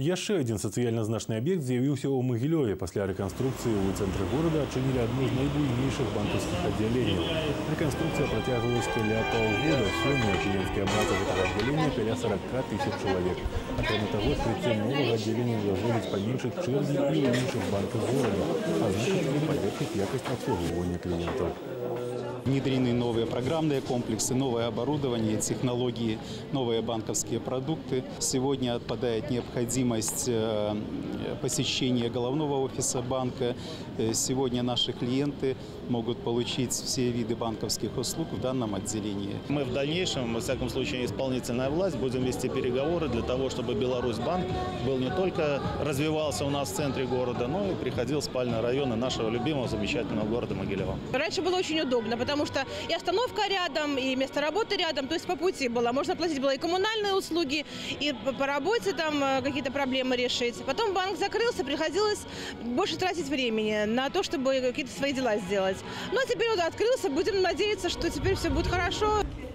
Яшчэ адзін сацыяльна значны аб'ект з'явіўся ў Магілёве. Пасля рэканструкцыі ў цэнтры горада адчынілі адно з найбуйнейшых банкаўскіх аддзяленняў. Рэканструкцыя працягвалась каля паўгода. Сёння кліенцкая база гэтага аддзялення каля 40 тысяч чалавек. Акрамя таго, адкрыццё новага аддзялення дазволіць паменшыць чэргі і ў іншых банках горада, а значыць і палепшыць якасць абслугоўвання кліентаў. Внедрены новые программные комплексы, новое оборудование, технологии, новые банковские продукты. Сегодня отпадает необходимость посещения головного офиса банка. Сегодня наши клиенты могут получить все виды банковских услуг в данном отделении. Мы в дальнейшем, во всяком случае, исполнительная власть, будем вести переговоры для того, чтобы Беларусьбанк был не только развивался у нас в центре города, но и приходил в спальные районы нашего любимого, замечательного города Могилева. Раньше было очень удобно, потому что и остановка рядом, и место работы рядом, то есть по пути было. Можно платить было и коммунальные услуги, и по работе там какие-то проблемы решить. Потом банк закрылся, приходилось больше тратить времени на то, чтобы какие-то свои дела сделать. Ну а теперь вот открылся, будем надеяться, что теперь все будет хорошо.